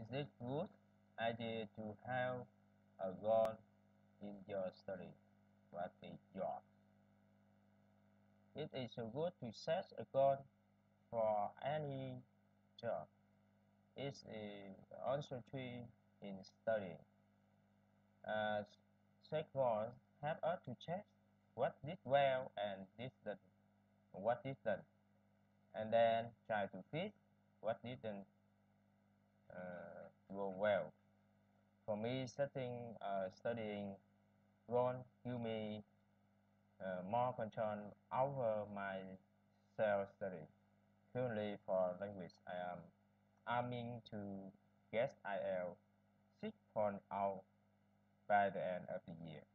Is it good idea to have a goal in your study? What is yours? It is good to set a goal for any job. It is also true in studying. Set goals help us to check what did well and what didn't, and then try to fix what didn't go well. For me, setting studying goal give me more control over my self-study. Currently, for language, I am aiming to get IELTS 6.0 by the end of the year.